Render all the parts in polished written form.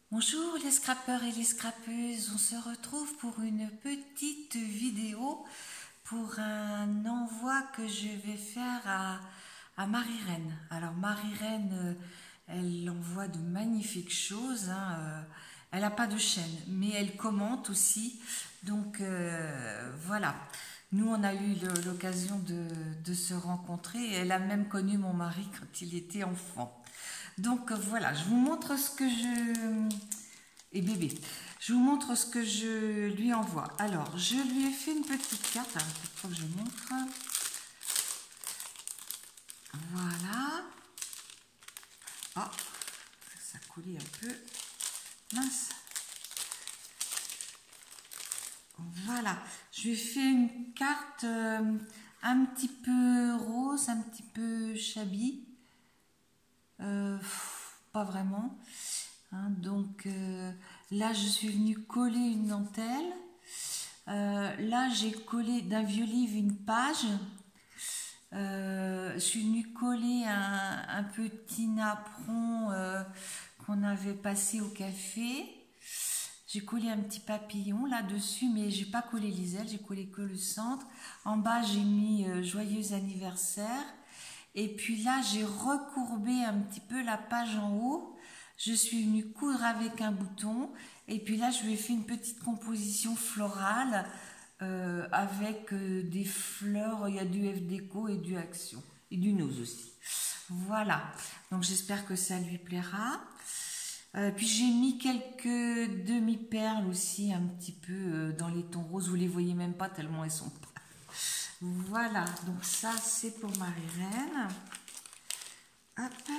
Bonjour les scrappeurs et les scrappeuses, on se retrouve pour une petite vidéo pour un envoi que je vais faire à Marie-Reine. Alors Marie-Reine, elle envoie de magnifiques choses, hein, elle n'a pas de chaîne, mais elle commente aussi, donc voilà. Nous, on a eu l'occasion de se rencontrer et elle a même connu mon mari quand il était enfant. Donc voilà, je vous montre ce que je... Et bébé, je vous montre ce que je lui envoie. Alors, je lui ai fait une petite carte. Alors, cette fois que je montre. Voilà. Ah, ça collait un peu. Mince. Voilà, je lui ai fait une carte un petit peu rose, un petit peu shabby. Pas vraiment. Hein, donc là, je suis venue coller une dentelle. Là, j'ai collé d'un vieux livre une page. Je suis venue coller un petit napperon qu'on avait passé au café. J'ai collé un petit papillon là-dessus, mais j'ai pas collé les ailes, j'ai collé que le centre. En bas, j'ai mis joyeux anniversaire. Et puis là, j'ai recourbé un petit peu la page en haut. Je suis venue coudre avec un bouton. Et puis là, je lui ai fait une petite composition florale avec des fleurs. Il y a du F déco et du Action. Et du Nose aussi. Voilà. Donc j'espère que ça lui plaira. Puis j'ai mis quelques demi-perles aussi, un petit peu dans les tons roses. Vous les voyez même pas tellement elles sont... Voilà, donc ça c'est pour Marie-Reine. Hop.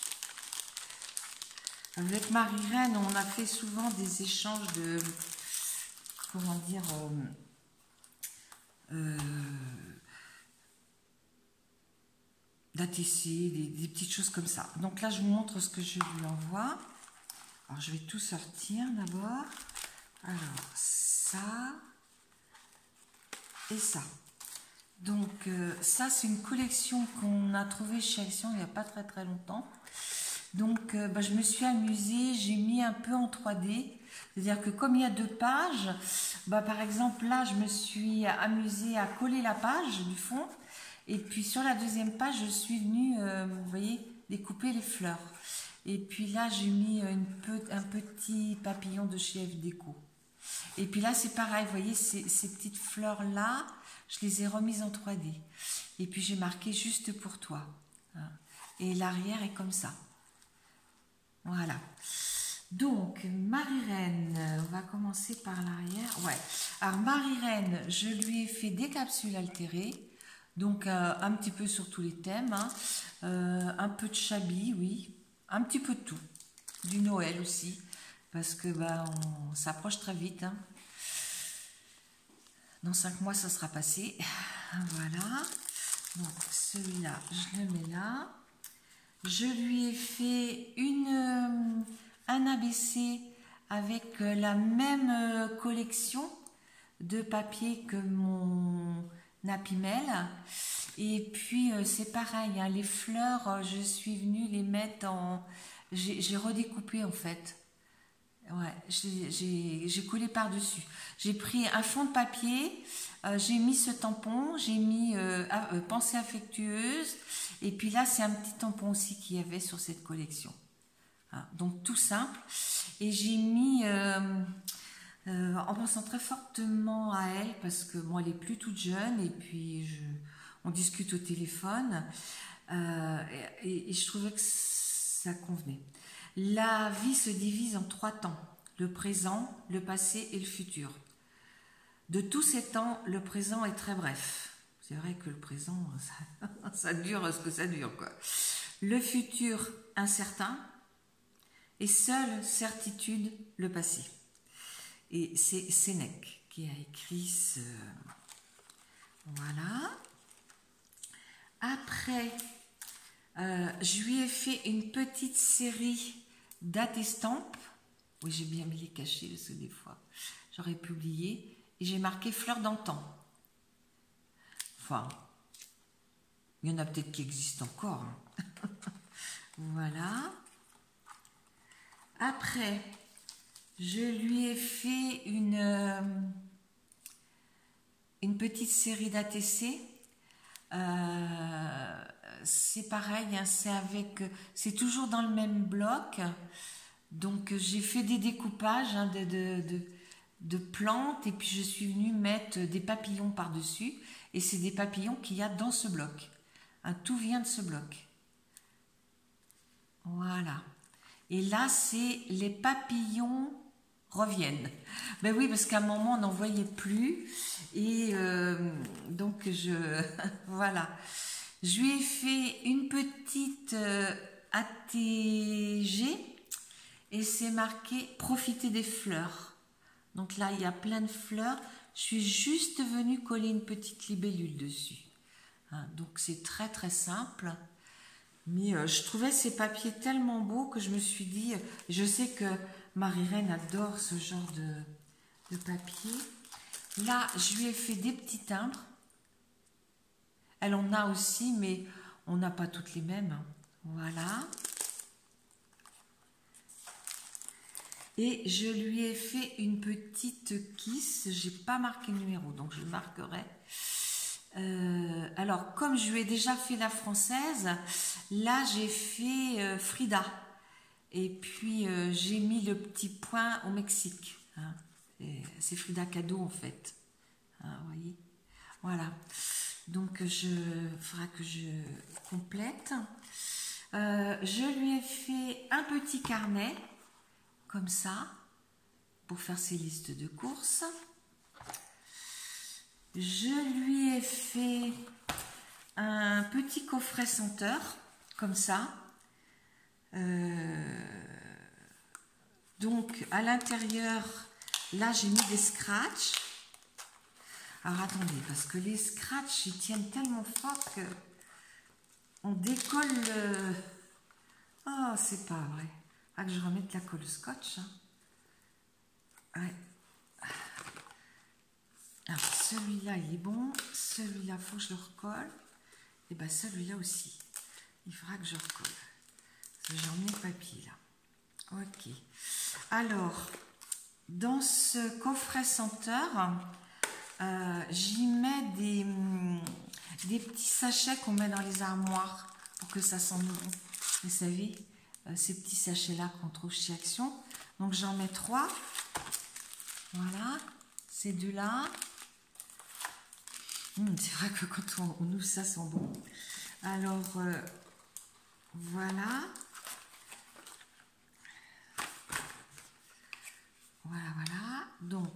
Avec Marie-Reine, on a fait souvent des échanges de, comment dire, d'ATC, des petites choses comme ça. Donc là, je vous montre ce que je lui envoie. Alors, je vais tout sortir d'abord. Alors, ça et ça. Donc, ça, c'est une collection qu'on a trouvée chez Action il n'y a pas très longtemps. Donc, je me suis amusée, j'ai mis un peu en 3D. C'est-à-dire que comme il y a deux pages, par exemple, là, je me suis amusée à coller la page du fond. Et puis, sur la deuxième page, je suis venue, vous voyez, découper les fleurs. Et puis là, j'ai mis un petit papillon de chez F Déco. Et puis là, c'est pareil, vous voyez, ces petites fleurs-là, je les ai remises en 3D. Et puis, j'ai marqué juste pour toi. Et l'arrière est comme ça. Voilà. Donc, Marie-Reine, on va commencer par l'arrière. Ouais. Alors, Marie-Reine, je lui ai fait des capsules altérées. Donc, un petit peu sur tous les thèmes. Hein. Un peu de Chabi, oui. Un petit peu de tout. Du Noël aussi. Parce que on s'approche très vite. Hein. Dans 5 mois, ça sera passé. Voilà. Donc, celui-là, je le mets là. Je lui ai fait un ABC avec la même collection de papier que mon Happy Mail. Et puis c'est pareil, hein, les fleurs, je suis venue les mettre en... J'ai redécoupé en fait. Ouais, j'ai collé par-dessus. J'ai pris un fond de papier, j'ai mis ce tampon, j'ai mis pensée affectueuse, et puis là c'est un petit tampon aussi qu'il y avait sur cette collection. Hein, donc tout simple. Et j'ai mis, en pensant très fortement à elle, parce que bon, elle est plus toute jeune, et puis on discute au téléphone, et je trouvais que ça convenait. La vie se divise en 3 temps, le présent, le passé et le futur. De tous ces temps, le présent est très bref. C'est vrai que le présent, ça dure ce que ça dure, quoi. Le futur, incertain. Et seule certitude, le passé. Et c'est Sénèque qui a écrit ce... Voilà. Après, je lui ai fait une petite série d'estampes. Oui, j'ai bien mis les cachets parce que des fois, j'aurais pu oublier. Et j'ai marqué fleurs d'antan. Enfin, il y en a peut-être qui existent encore. Hein. Voilà. Après, Je lui ai fait une petite série d'ATC. C'est pareil, hein, c'est toujours dans le même bloc. Donc j'ai fait des découpages hein, de plantes et puis je suis venue mettre des papillons par-dessus. Et c'est des papillons qu'il y a dans ce bloc. Hein, tout vient de ce bloc. Voilà. Et là, c'est les papillons reviennent. Ben oui, parce qu'à un moment, on n'en voyait plus. Et donc, voilà. Je lui ai fait une petite ATG et c'est marqué « Profiter des fleurs ». Donc là, il y a plein de fleurs. Je suis juste venue coller une petite libellule dessus. Hein, donc, c'est très, très simple. Mais je trouvais ces papiers tellement beaux que je me suis dit, je sais que Marie-Reine adore ce genre de papier. Là, je lui ai fait des petits timbres. Elle en a aussi, mais on n'a pas toutes les mêmes. Hein. Voilà. Et je lui ai fait une petite kiss. Je n'ai pas marqué le numéro, donc je le marquerai. Alors, comme je lui ai déjà fait la française, là, j'ai fait Frida. Et puis, j'ai mis le petit point au Mexique. Hein. C'est Frida Kahlo, en fait. Hein, vous voyez? Voilà. Donc, il faudra que je complète. Je lui ai fait un petit carnet, comme ça, pour faire ses listes de courses. Je lui ai fait un petit coffret senteur, comme ça. Donc, à l'intérieur, là, j'ai mis des scratchs. Alors, attendez, parce que les scratchs, ils tiennent tellement fort que on décolle le... Oh, c'est pas vrai. Ah, que je remette la colle scotch. Hein. Ouais. Alors, celui-là, il est bon. Celui-là, il faut que je le recolle. Et bien, celui-là aussi. Il faudra que je recolle. J'en ai le papier, là. Ok. Alors, dans ce coffret senteur, j'y mets des petits sachets qu'on met dans les armoires pour que ça sente bon. Vous savez, ces petits sachets-là qu'on trouve chez Action. Donc, j'en mets 3. Voilà. Ces deux-là. C'est vrai que quand on ouvre ça, sent bon. Alors, voilà. Voilà, voilà. Donc,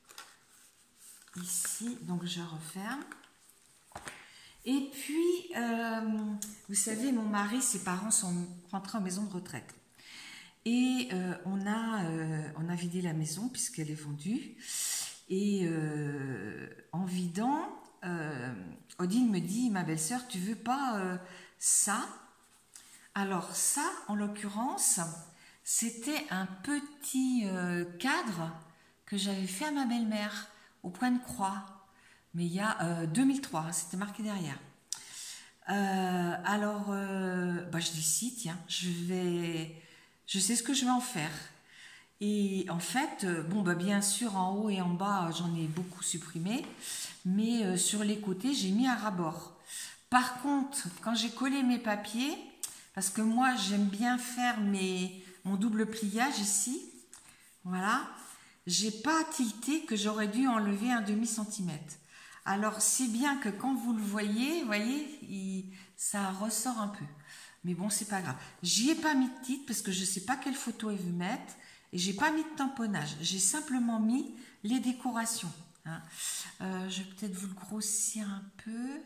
ici, donc je referme. Et puis, vous savez, mon mari, ses parents sont rentrés en maison de retraite. Et on a vidé la maison puisqu'elle est vendue. Et en vidant, Odile me dit, ma belle-sœur, tu veux pas ça? Alors ça, en l'occurrence, c'était un petit cadre que j'avais fait à ma belle-mère au point de croix. Mais il y a 2003, c'était marqué derrière. Alors, je dis si, tiens, je sais ce que je vais en faire. Et en fait, bien sûr, en haut et en bas, j'en ai beaucoup supprimé, mais sur les côtés, j'ai mis un ras-bord. Par contre, quand j'ai collé mes papiers, parce que moi, j'aime bien faire mon double pliage ici, voilà, j'ai pas tilté que j'aurais dû enlever un demi-centimètre. Alors, c'est bien que quand vous le voyez, ça ressort un peu. Mais bon, c'est pas grave. J'y ai pas mis de titre parce que je sais pas quelle photo il veut mettre. Et j'ai pas mis de tamponnage, j'ai simplement mis les décorations. Hein. Je vais peut-être vous le grossir un peu.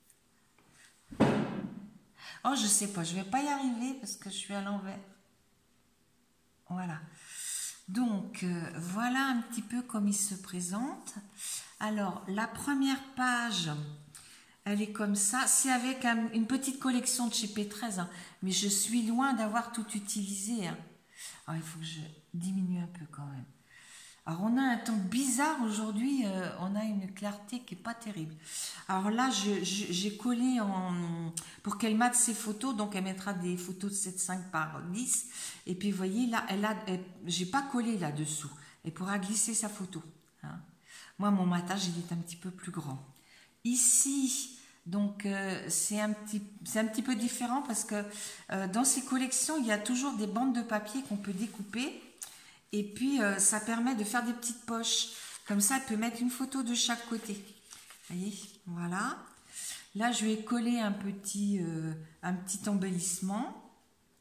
Oh, je sais pas, je vais pas y arriver parce que je suis à l'envers. Voilà. Donc, voilà un petit peu comme il se présente. Alors, la première page, elle est comme ça. C'est avec une petite collection de chez P13, hein, mais je suis loin d'avoir tout utilisé. Hein. Alors, il faut que je diminue un peu quand même. Alors on a un temps bizarre aujourd'hui, on a une clarté qui est pas terrible. Alors là j'ai collé pour qu'elle mate ses photos, donc elle mettra des photos de 7,5 par 10. Et puis vous voyez là, j'ai pas collé là-dessous. Elle pourra glisser sa photo. Hein. Moi mon matage il est un petit peu plus grand. Ici, donc c'est un petit peu différent parce que dans ces collections il y a toujours des bandes de papier qu'on peut découper. Et puis, ça permet de faire des petites poches. Comme ça, elle peut mettre une photo de chaque côté. Vous voyez, voilà. Là, je vais coller un petit embellissement.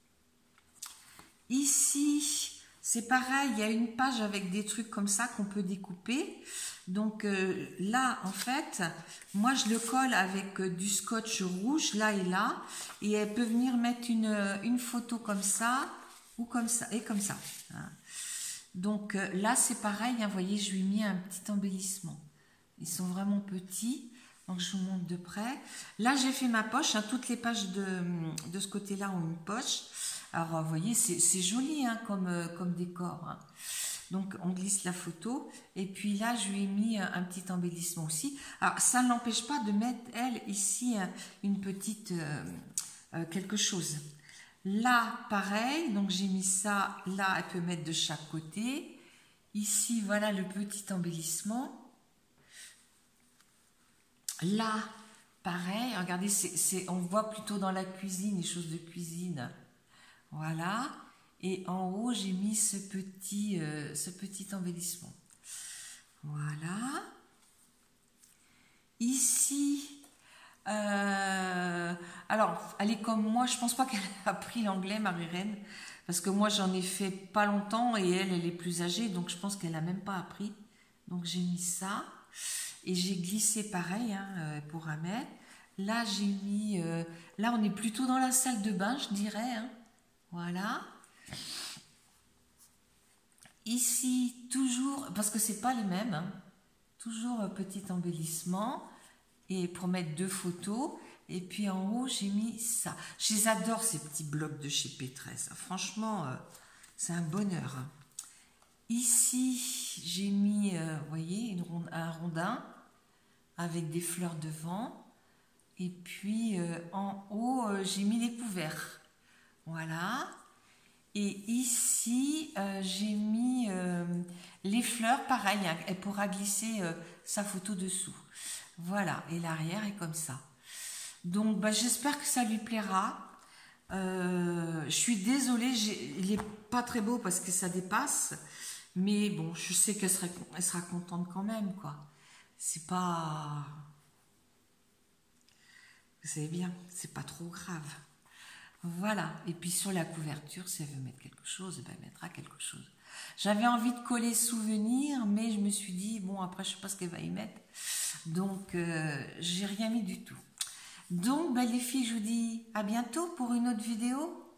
Ici, c'est pareil, il y a une page avec des trucs comme ça qu'on peut découper. Donc là, en fait, moi, je le colle avec du scotch rouge, là et là. Et elle peut venir mettre une photo comme ça, ou comme ça, et comme ça. Hein. Donc là, c'est pareil, hein, vous voyez, je lui ai mis un petit embellissement. Ils sont vraiment petits, donc je vous montre de près. Là, j'ai fait ma poche, hein, toutes les pages de ce côté-là ont une poche. Alors, vous voyez, c'est joli hein, comme décor. Hein. Donc, on glisse la photo. Et puis là, je lui ai mis un petit embellissement aussi. Alors, ça ne l'empêche pas de mettre, elle, ici, une petite quelque chose. Là, pareil, donc j'ai mis ça, là, elle peut mettre de chaque côté. Ici, voilà le petit embellissement. Là, pareil, regardez, on voit plutôt dans la cuisine, les choses de cuisine. Voilà. Et en haut, j'ai mis ce petit embellissement. Voilà. Ici, alors, elle est comme moi, je pense pas qu'elle a appris l'anglais, Marie-Reine, parce que moi j'en ai fait pas longtemps et elle est plus âgée, donc je pense qu'elle a même pas appris. Donc j'ai mis ça et j'ai glissé pareil hein, pour un mètre. Là j'ai mis, là on est plutôt dans la salle de bain, je dirais. Hein. Voilà. Ici toujours, parce que c'est pas les mêmes, hein, toujours petit embellissement. Et pour mettre 2 photos. Et puis en haut, j'ai mis ça. Je les adore, ces petits blocs de chez Pétresse. Franchement, c'est un bonheur. Ici, j'ai mis, vous voyez, un rondin avec des fleurs devant. Et puis en haut, j'ai mis les couverts. Voilà. Et ici, j'ai mis les fleurs, pareil, hein, elle pourra glisser sa photo dessous. Voilà, et l'arrière est comme ça. Donc, bah, j'espère que ça lui plaira. Je suis désolée, il n'est pas très beau parce que ça dépasse. Mais bon, je sais qu'elle sera contente quand même, quoi. C'est pas... Vous savez bien, c'est pas trop grave. Voilà, et puis sur la couverture, si elle veut mettre quelque chose, elle mettra quelque chose. J'avais envie de coller souvenir, mais je me suis dit, bon, après, je sais pas ce qu'elle va y mettre. Donc, j'ai rien mis du tout. Donc, ben, les filles, je vous dis à bientôt pour une autre vidéo.